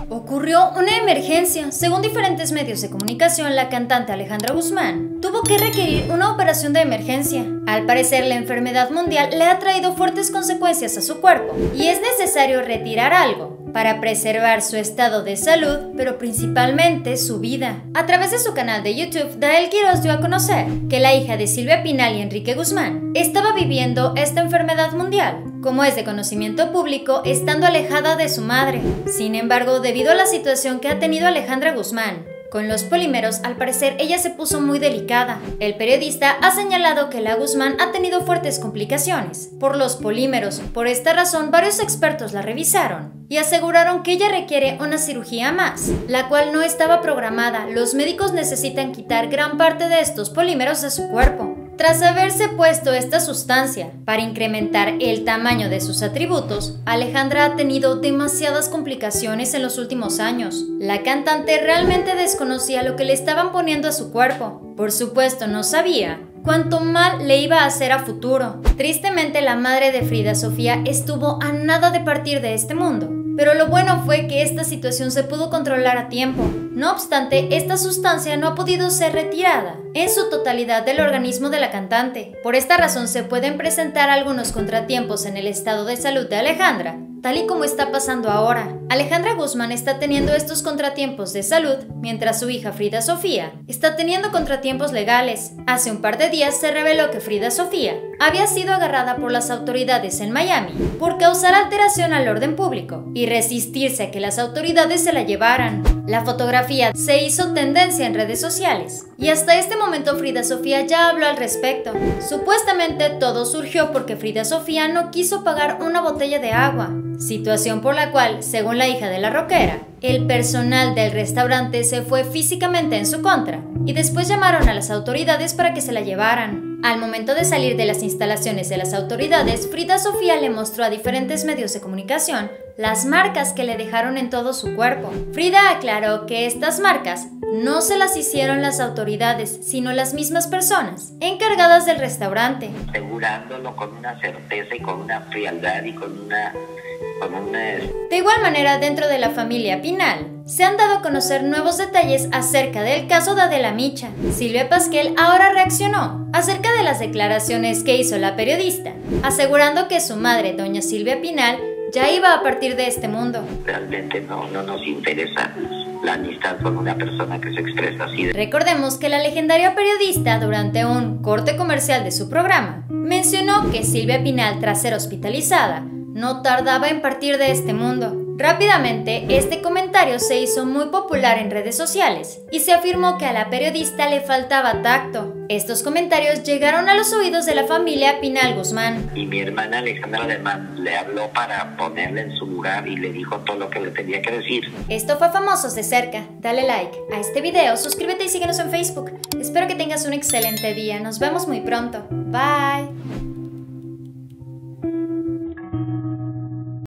Ocurrió una emergencia. Según diferentes medios de comunicación, la cantante Alejandra Guzmán tuvo que requerir una operación de emergencia. Al parecer, la enfermedad mundial le ha traído fuertes consecuencias a su cuerpo y es necesario retirar algo para preservar su estado de salud, pero principalmente su vida. A través de su canal de YouTube, Dael Quiroz dio a conocer que la hija de Silvia Pinal y Enrique Guzmán estaba viviendo esta enfermedad mundial, como es de conocimiento público, estando alejada de su madre. Sin embargo, debido a la situación que ha tenido Alejandra Guzmán con los polímeros, al parecer ella se puso muy delicada. El periodista ha señalado que la Guzmán ha tenido fuertes complicaciones por los polímeros. Por esta razón, varios expertos la revisaron y aseguraron que ella requiere una cirugía más, la cual no estaba programada. Los médicos necesitan quitar gran parte de estos polímeros de su cuerpo. Tras haberse puesto esta sustancia para incrementar el tamaño de sus atributos, Alejandra ha tenido demasiadas complicaciones en los últimos años. La cantante realmente desconocía lo que le estaban poniendo a su cuerpo. Por supuesto, no sabía cuánto mal le iba a hacer a futuro. Tristemente, la madre de Frida Sofía estuvo a nada de partir de este mundo. Pero lo bueno fue que esta situación se pudo controlar a tiempo. No obstante, esta sustancia no ha podido ser retirada en su totalidad del organismo de la cantante. Por esta razón se pueden presentar algunos contratiempos en el estado de salud de Alejandra, tal y como está pasando ahora. Alejandra Guzmán está teniendo estos contratiempos de salud, mientras su hija Frida Sofía está teniendo contratiempos legales. Hace un par de días se reveló que Frida Sofía había sido agarrada por las autoridades en Miami por causar alteración al orden público y resistirse a que las autoridades se la llevaran. La fotografía se hizo tendencia en redes sociales y hasta este momento Frida Sofía ya habló al respecto. Supuestamente todo surgió porque Frida Sofía no quiso pagar una botella de agua, situación por la cual, según la hija de la rockera, el personal del restaurante se fue físicamente en su contra y después llamaron a las autoridades para que se la llevaran. Al momento de salir de las instalaciones de las autoridades, Frida Sofía le mostró a diferentes medios de comunicación las marcas que le dejaron en todo su cuerpo. Frida aclaró que estas marcas no se las hicieron las autoridades, sino las mismas personas encargadas del restaurante. Asegurándolo con una certeza y con una frialdad y con una... De igual manera, dentro de la familia Pinal, se han dado a conocer nuevos detalles acerca del caso de Adela Micha. Silvia Pasquel ahora reaccionó acerca de las declaraciones que hizo la periodista, asegurando que su madre, doña Silvia Pinal, ya iba a partir de este mundo. Realmente no nos interesa la amistad con una persona que se expresa así. Recordemos que la legendaria periodista, durante un corte comercial de su programa, mencionó que Silvia Pinal, tras ser hospitalizada, no tardaba en partir de este mundo. Rápidamente, este comentario se hizo muy popular en redes sociales y se afirmó que a la periodista le faltaba tacto. Estos comentarios llegaron a los oídos de la familia Pinal Guzmán. Y mi hermana Alejandra además le habló para ponerle en su lugar y le dijo todo lo que le tenía que decir. Esto fue Famosos de Cerca. Dale like a este video, suscríbete y síguenos en Facebook. Espero que tengas un excelente día. Nos vemos muy pronto. Bye.